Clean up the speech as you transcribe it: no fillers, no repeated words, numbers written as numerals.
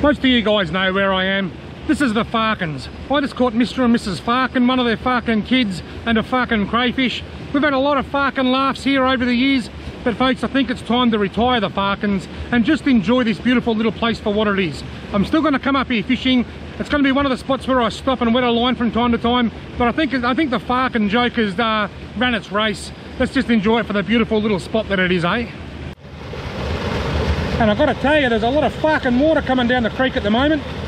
Most of you guys know where I am. This is the Farkins. I just caught Mr. and Mrs. Farkin, one of their Farkin kids, and a Farkin crayfish. We've had a lot of Farkin laughs here over the years, but folks, I think it's time to retire the Farkins and just enjoy this beautiful little place for what it is. I'm still going to come up here fishing. It's going to be one of the spots where I stop and wet a line from time to time, but I think the Farkin joke has ran its race. Let's just enjoy it for the beautiful little spot that it is, eh? And I've got to tell you, there's a lot of Farkin water coming down the creek at the moment.